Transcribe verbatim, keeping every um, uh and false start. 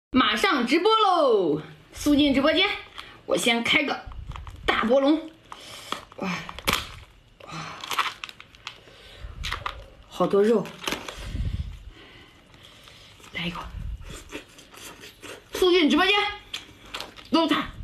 马上直播喽！速进直播间，我先开个大波龙，哇哇，好多肉，来一口。速进直播间，搂它。